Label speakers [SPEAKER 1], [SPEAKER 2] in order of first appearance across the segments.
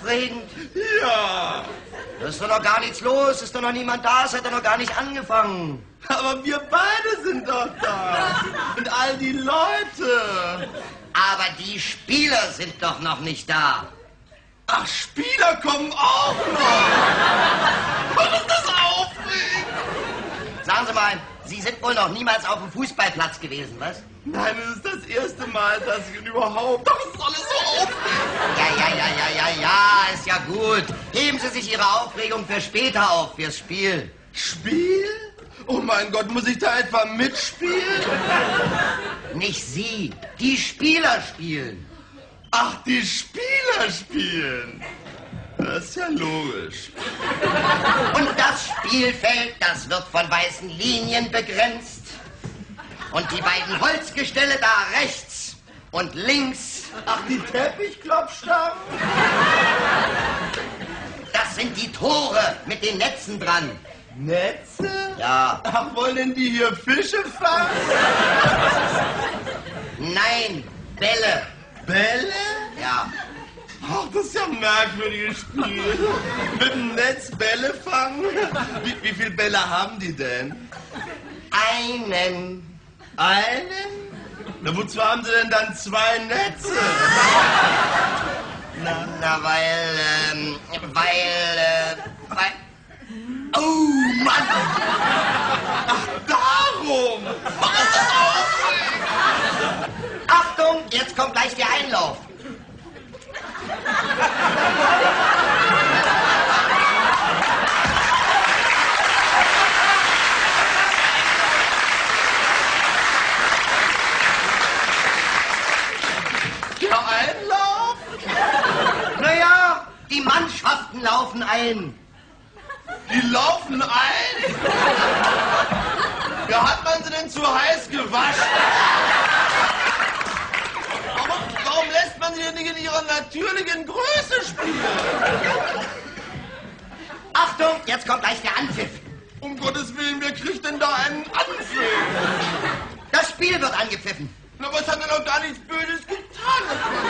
[SPEAKER 1] aufregend?
[SPEAKER 2] Ja.
[SPEAKER 1] Da ist doch noch gar nichts los, ist doch noch niemand da, es hat doch noch gar nicht angefangen.
[SPEAKER 2] Aber wir beide sind doch da. Und all die Leute.
[SPEAKER 1] Aber die Spieler sind doch noch nicht da.
[SPEAKER 2] Ach, Spieler kommen auch noch. Was ist das aufregend?
[SPEAKER 1] Sagen Sie mal, Sie sind wohl noch niemals auf dem Fußballplatz gewesen, was?
[SPEAKER 2] Nein, es ist das erste Mal, dass ich ihn überhaupt... Doch, es ist alles so aufregend.
[SPEAKER 1] Ja, ist ja gut. Heben Sie sich Ihre Aufregung für später auf, fürs Spiel.
[SPEAKER 2] Spiel? Oh mein Gott, muss ich da etwa mitspielen?
[SPEAKER 1] Nicht Sie, die Spieler spielen.
[SPEAKER 2] Ach, die Spieler spielen. Das ist ja logisch.
[SPEAKER 1] Und das Spielfeld, das wird von weißen Linien begrenzt. Und die beiden Holzgestelle da rechts und links.
[SPEAKER 2] Ach, die Teppichklopfstangen?
[SPEAKER 1] Das sind die Tore mit den Netzen dran.
[SPEAKER 2] Netze?
[SPEAKER 1] Ja.
[SPEAKER 2] Ach, wollen die hier Fische fangen?
[SPEAKER 1] Nein, Bälle.
[SPEAKER 2] Bälle?
[SPEAKER 1] Ja.
[SPEAKER 2] Ach, das ist ja ein merkwürdiges Spiel. Mit dem Netz Bälle fangen? Wie viele Bälle haben die denn?
[SPEAKER 1] Einen.
[SPEAKER 2] Einen? Na, wozu haben sie denn dann zwei Netze?
[SPEAKER 1] Na, weil... Oh, Mann!
[SPEAKER 2] Ach, darum! Was ist das aufregend?
[SPEAKER 1] Achtung, jetzt kommt gleich der Einlauf.
[SPEAKER 2] Der Einlauf?
[SPEAKER 1] Naja, die Mannschaften laufen ein.
[SPEAKER 2] Die laufen ein? Ja, hat man sie denn zu heiß gewaschen? Warum lässt man sie denn nicht in ihrer natürlichen Größe spielen?
[SPEAKER 1] Achtung, jetzt kommt gleich der Anpfiff.
[SPEAKER 2] Um Gottes Willen, wer kriegt denn da einen Anpfiff?
[SPEAKER 1] Das Spiel wird angepfiffen.
[SPEAKER 2] Na, was hat er doch gar nichts Böses getan?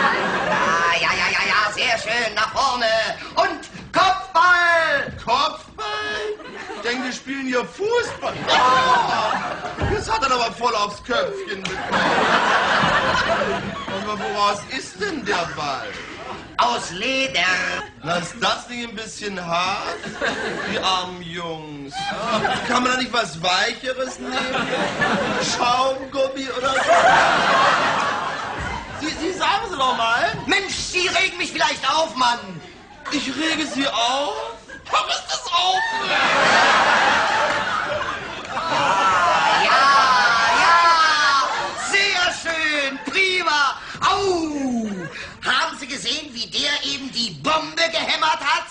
[SPEAKER 1] Ja, sehr schön, nach vorne. Und Kopfball!
[SPEAKER 2] Kopfball? Ich denke, wir spielen hier Fußball. Oh, das hat er aber voll aufs Köpfchen bekommen. Aber woraus ist denn der Ball?
[SPEAKER 1] Aus Leder.
[SPEAKER 2] Na, ist das nicht ein bisschen hart? Die armen Jungs. Kann man da nicht was Weicheres nehmen? Schaumgummi oder so? Sie sagen Sie doch mal.
[SPEAKER 1] Mensch, Sie regen mich vielleicht auf, Mann.
[SPEAKER 2] Ich rege Sie auf? Warum ist das aufregend?
[SPEAKER 1] Ja, sehr schön, prima. Au! Haben Sie gesehen, wie der eben die Bombe gehämmert hat?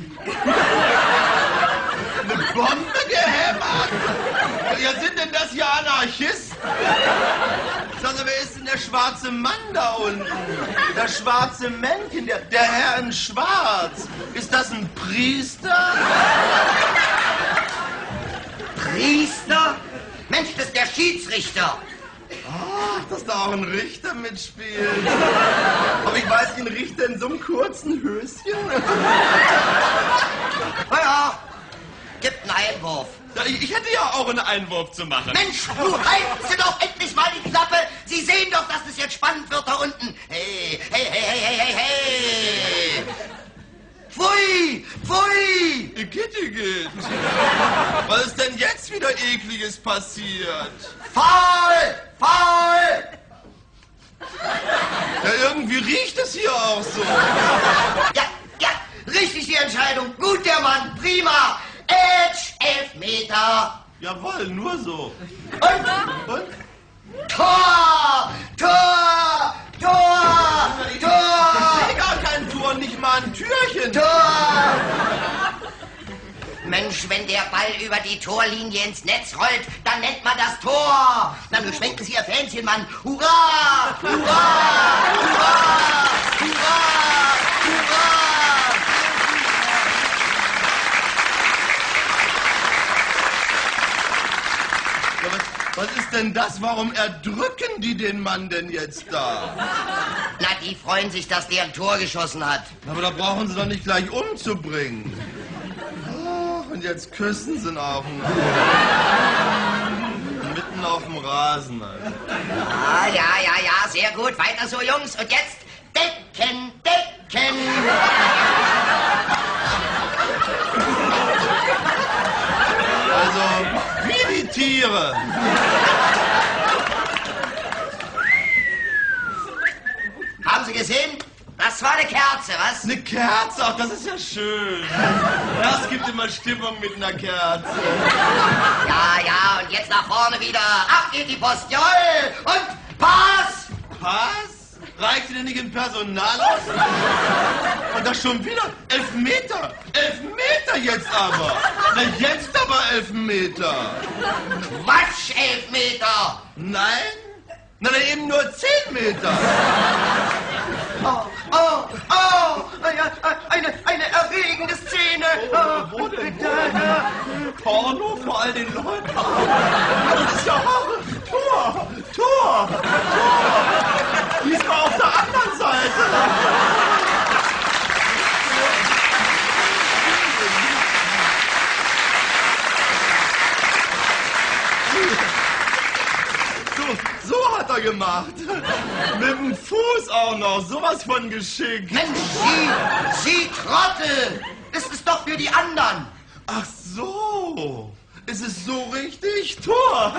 [SPEAKER 2] Eine Bombe gehämmert? Ja, sind denn das hier Anarchisten? Sagen Sie, wer ist denn der schwarze Mann da unten? Das schwarze Männchen, der Herr in Schwarz. Ist das ein Priester?
[SPEAKER 1] Priester? Mensch, das ist der Schiedsrichter.
[SPEAKER 2] Ach, dass da auch ein Richter mitspielt. Aber ich weiß, ein Richter in so einem kurzen Höschen.
[SPEAKER 1] Ja, gibt einen Einwurf.
[SPEAKER 2] Ja, ich hätte ja auch einen Einwurf zu machen.
[SPEAKER 1] Mensch, du halten Sie doch endlich mal die Klappe. Sie sehen doch, dass es jetzt spannend wird da unten. Hey. Pfui, pfui.
[SPEAKER 2] Igitt. Was ist denn jetzt wieder Ekliges passiert?
[SPEAKER 1] Faul.
[SPEAKER 2] Ja, irgendwie riecht es hier auch so.
[SPEAKER 1] Ja, richtig die Entscheidung. Gut, der Mann, prima. Elfmeter.
[SPEAKER 2] Jawohl, nur so.
[SPEAKER 1] Und
[SPEAKER 2] Und?
[SPEAKER 1] Tor.
[SPEAKER 2] Ich sehe gar kein Tor, nicht mal ein Türchen.
[SPEAKER 1] Tor! Mensch, wenn der Ball über die Torlinie ins Netz rollt, dann nennt man das Tor. Na, nun schwenken Sie Ihr Fähnchen, Mann. Hurra!
[SPEAKER 2] Was ist denn das? Warum erdrücken die den Mann denn jetzt da?
[SPEAKER 1] Na, die freuen sich, dass der ein Tor geschossen hat.
[SPEAKER 2] Aber da brauchen sie doch nicht gleich umzubringen. Ach, und jetzt küssen sie ihn auch noch. Mitten auf dem Rasen, Alter.
[SPEAKER 1] Ah, ja, sehr gut. Weiter so, Jungs. Und jetzt Decken, Decken.
[SPEAKER 2] Also, wie die Tiere.
[SPEAKER 1] Haben Sie gesehen? Das war eine Kerze, was?
[SPEAKER 2] Eine Kerze, ach, das ist ja schön. Das gibt immer Stimmung mit einer Kerze.
[SPEAKER 1] Ja, und jetzt nach vorne wieder. Ab geht die Post, jawohl. Und Pass.
[SPEAKER 2] Was? Reicht dir nicht in Personal aus? Und das schon wieder? 11 Meter! 11 Meter jetzt aber! Na, jetzt aber 11 Meter!
[SPEAKER 1] Quatsch, 11 Meter.
[SPEAKER 2] Nein? Na, dann eben nur 10 Meter!
[SPEAKER 1] Ja, eine erregende Szene.
[SPEAKER 2] Wo denn? Porno vor all den Leuten? Das ist ja Tor! Diesmal auf der anderen Seite! So hat er gemacht. Mit dem Fuß auch noch. Sowas von geschickt.
[SPEAKER 1] Mensch, Sie Trottel. Das ist doch für die anderen.
[SPEAKER 2] Ach so. Ist es so richtig? Tor.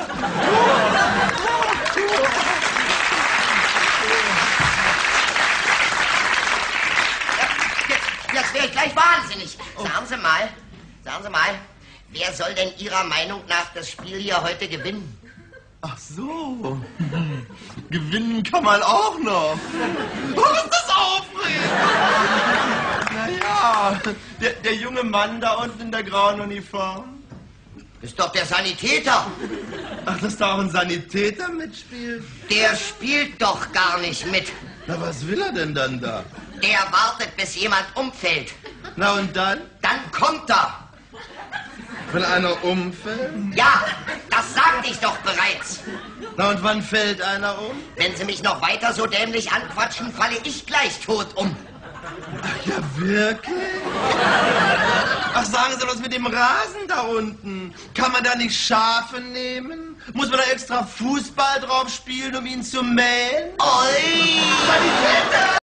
[SPEAKER 1] Jetzt wäre ich gleich wahnsinnig. Sagen Sie mal, wer soll denn Ihrer Meinung nach das Spiel hier heute gewinnen?
[SPEAKER 2] Ach so. Gewinnen kann man auch noch. Oh, ist das aufregend. Naja, der junge Mann da unten in der grauen Uniform.
[SPEAKER 1] Ist doch der Sanitäter.
[SPEAKER 2] Ach, dass da auch ein Sanitäter mitspielt?
[SPEAKER 1] Der spielt doch gar nicht mit.
[SPEAKER 2] Na, was will er denn dann da?
[SPEAKER 1] Der wartet, bis jemand umfällt.
[SPEAKER 2] Na und dann?
[SPEAKER 1] Dann kommt er.
[SPEAKER 2] Wenn einer umfällt?
[SPEAKER 1] Ja, das sagte ich doch bereits.
[SPEAKER 2] Na und wann fällt einer um?
[SPEAKER 1] Wenn Sie mich noch weiter so dämlich anquatschen, falle ich gleich tot um.
[SPEAKER 2] Ach ja, wirklich? Ach, sagen Sie was mit dem Rasen da unten. Kann man da nicht Schafe nehmen? Muss man da extra Fußball drauf spielen, um ihn zu mähen?
[SPEAKER 1] Oi!
[SPEAKER 2] Sanitäter!